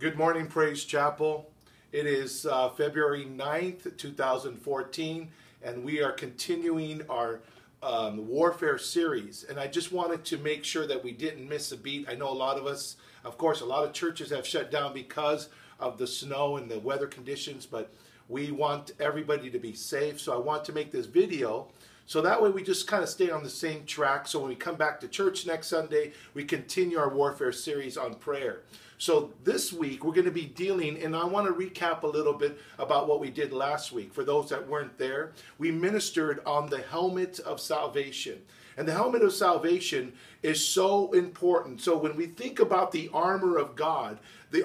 Good morning, Praise Chapel. It is February 9th, 2014, and we are continuing our warfare series. And I just wanted to make sure that we didn't miss a beat. I know a lot of us, of course, a lot of churches have shut down because of the snow and the weather conditions, but we want everybody to be safe. So I want to make this video so that way we just kind of stay on the same track. So when we come back to church next Sunday, we continue our warfare series on prayer. So this week we're going to be dealing, and I want to recap a little bit about what we did last week. For those that weren't there, we ministered on the helmet of salvation. And the helmet of salvation is so important. So when we think about the armor of God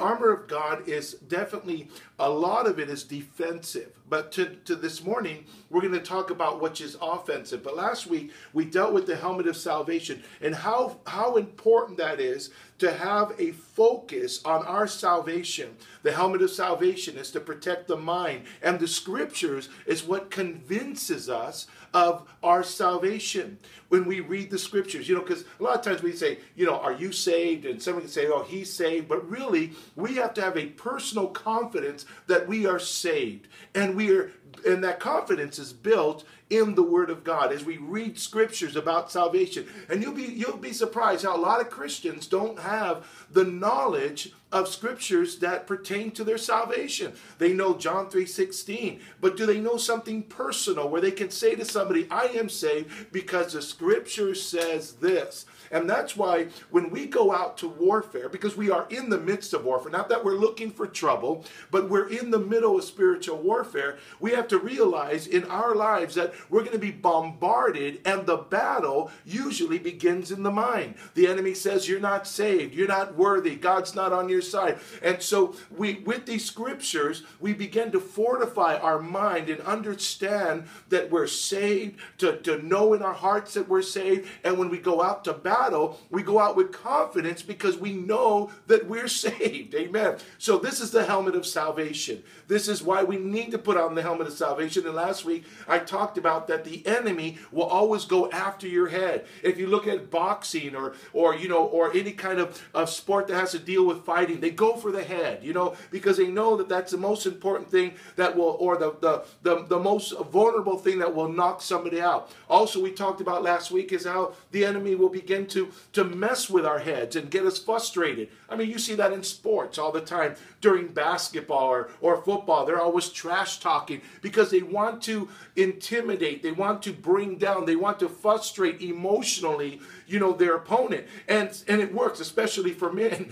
is definitely, a lot of it is defensive. But to this morning, we're going to talk about which is offensive. But last week, we dealt with the helmet of salvation and how important that is to have a focus on our salvation. The helmet of salvation is to protect the mind. And the scriptures is what convinces us of our salvation. When we read the scriptures, because a lot of times we say, are you saved? And someone can say, oh, he's saved. But really, we have to have a personal confidence that we are saved. And that confidence is built in the Word of God as we read scriptures about salvation. And you'll be surprised how a lot of Christians don't have the knowledge of scriptures that pertain to their salvation. They know John 3:16, but do they know something personal where they can say to somebody, I am saved because the scripture says this? And that's why when we go out to warfare, because we are in the midst of warfare, not that we're looking for trouble, but we're in the middle of spiritual warfare, we have to realize in our lives that we're going to be bombarded, and the battle usually begins in the mind. The enemy says, you're not saved, you're not worthy, God's not on your side. And so with these scriptures, we begin to fortify our mind and understand that we're saved, to know in our hearts that we're saved. And when we go out to battle, we go out with confidence because we know that we're saved. Amen. So this is the helmet of salvation. This is why we need to put on the helmet of salvation. And last week, I talked about that the enemy will always go after your head. If you look at boxing or any kind of sport that has to deal with fighting, they go for the head, because they know that that's the most important thing that will, or the most vulnerable thing that will knock somebody out. Also, we talked about last week is how the enemy will begin to mess with our heads and get us frustrated. I mean, you see that in sports all the time. During basketball or football, they're always trash talking because they want to intimidate, they want to bring down, they want to frustrate emotionally, their opponent. And it works, especially for men.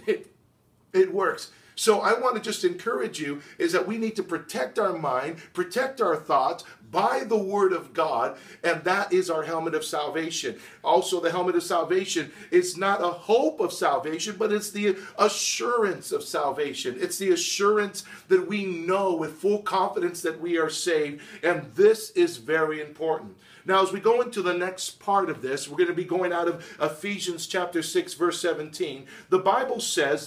It works. So I want to just encourage you is that we need to protect our mind, protect our thoughts by the Word of God, and that is our helmet of salvation. Also, the helmet of salvation is not a hope of salvation, but it's the assurance of salvation. It's the assurance that we know with full confidence that we are saved, and this is very important. Now, as we go into the next part of this, we're going to be going out of Ephesians chapter 6, verse 17. The Bible says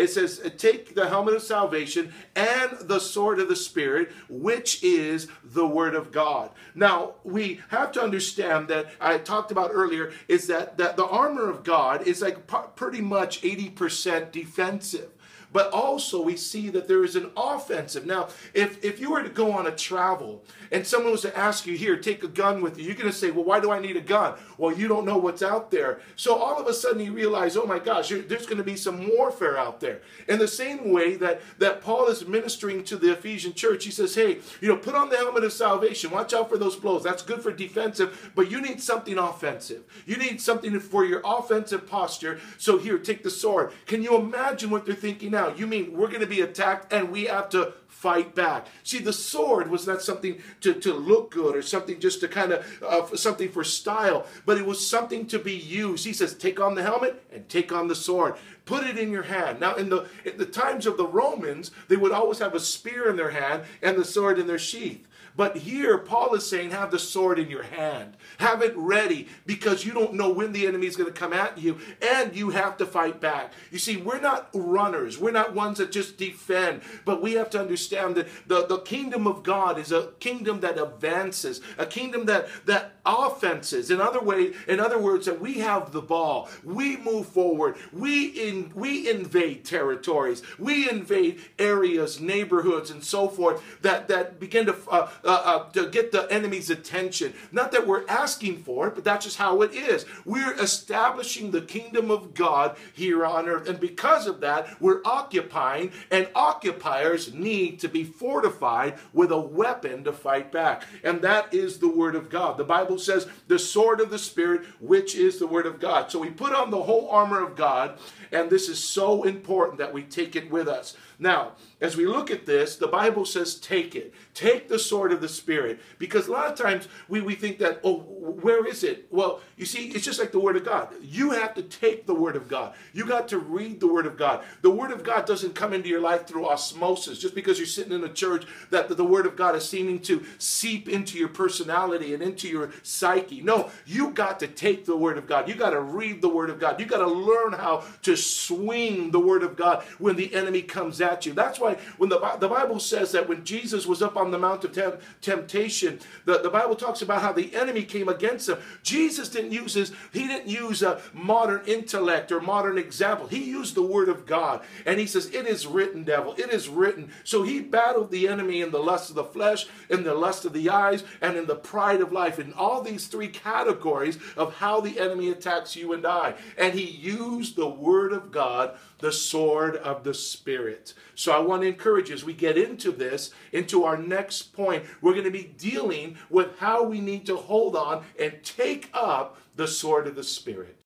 take the helmet of salvation and the sword of the Spirit, which is the Word of God. Now, we have to understand that I talked about earlier is that the armor of God is like pretty much 80% defensive. But also we see that there is an offensive. Now, if you were to go on a travel and someone was to ask you, here, take a gun with you, you're going to say, well, why do I need a gun? Well, you don't know what's out there. So all of a sudden you realize, oh my gosh, there's going to be some warfare out there. In the same way that Paul is ministering to the Ephesian church, he says, hey, put on the helmet of salvation. Watch out for those blows. That's good for defensive, but you need something offensive. You need something for your offensive posture. So here, take the sword. Can you imagine what they're thinking now? You mean we're going to be attacked and we have to fight back? See, the sword was not something to look good or something just to kind of something for style, but it was something to be used. He says, take on the helmet and take on the sword. Put it in your hand. Now, in the times of the Romans, they would always have a spear in their hand and the sword in their sheath. But here, Paul is saying, have the sword in your hand. Have it ready, because you don't know when the enemy is going to come at you, and you have to fight back. You see, we're not runners. We're not ones that just defend, but we have to understand that the kingdom of God is a kingdom that advances, a kingdom that offenses. In other words, that we have the ball. We move forward. We we invade territories, we invade areas, neighborhoods, and so forth that begin to get the enemy's attention. Not that we're asking for it, but that's just how it is. We're establishing the kingdom of God here on earth, and because of that, we're occupying, and occupiers need to be fortified with a weapon to fight back, and that is the Word of God. The Bible says the sword of the Spirit, which is the Word of God. So we put on the whole armor of God, and this is so important that we take it with us. Now, as we look at this, the Bible says take it. Take the sword of the Spirit. Because a lot of times we think that, oh, where is it? Well, you see, it's just like the Word of God. You have to take the Word of God. You got to read the Word of God. The Word of God doesn't come into your life through osmosis. Just because you're sitting in a church that the Word of God is seeming to seep into your personality and into your psyche. No, you got to take the Word of God. You got to read the Word of God. You got to learn how to swing the Word of God when the enemy comes at you. That's why when the Bible says that when Jesus was up on the Mount of Temptation, the Bible talks about how the enemy came against him. Jesus didn't use a modern intellect or modern example. He used the Word of God. And he says, it is written, devil, it is written. So he battled the enemy in the lust of the flesh, in the lust of the eyes, and in the pride of life. In all these three categories of how the enemy attacks you and I. And he used the Word of God, the sword of the Spirit. So I want to encourage you as we get into this, into our next point, we're going to be dealing with how we need to hold on and take up the sword of the Spirit.